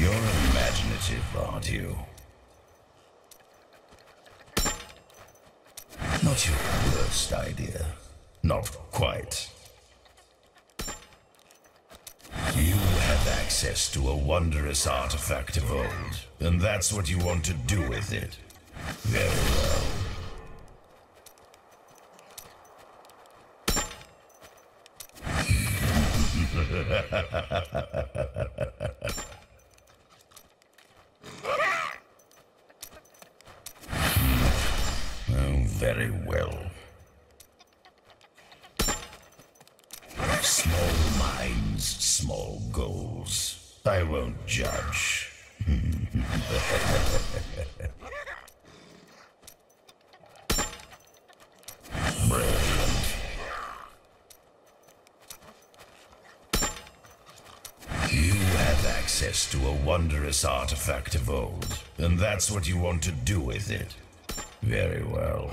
You're imaginative, aren't you? Not your worst idea. Not quite. You have access to a wondrous artifact of old, and that's what you want to do with it. Very well. Oh, very well. Small minds, small goals. I won't judge. Brilliant. You have access to a wondrous artifact of old, and that's what you want to do with it. Very well.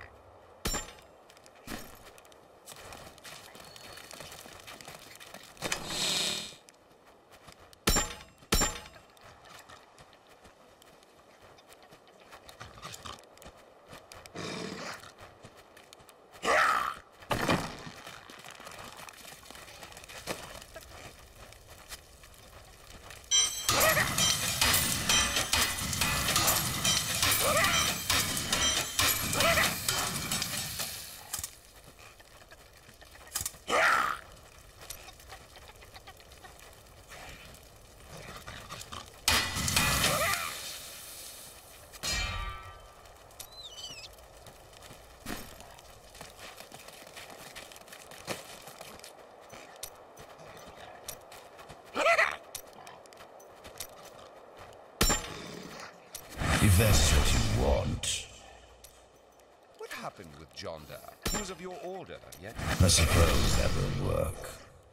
If that's what you want. What happened with Jonda? He was of your order, yet? I suppose that will work.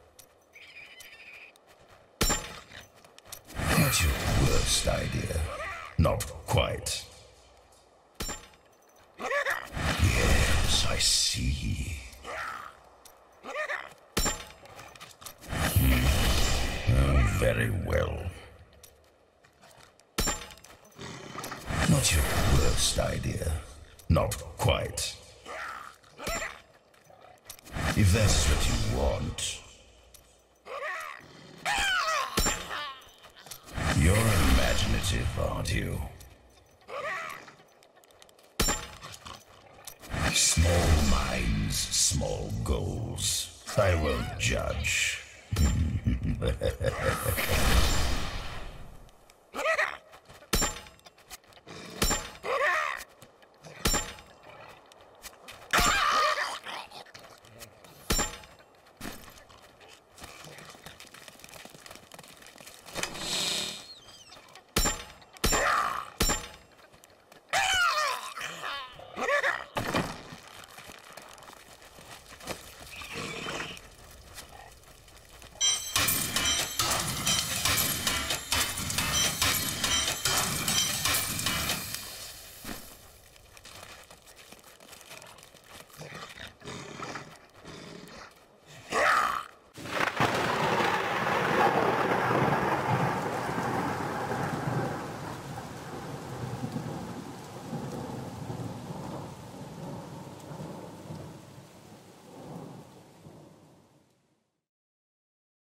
Not your worst idea. Not quite. Yes, I see. Oh, very well. Not your worst idea. Not quite. If that's what you want. You're imaginative, aren't you? Small minds, small goals. I won't judge.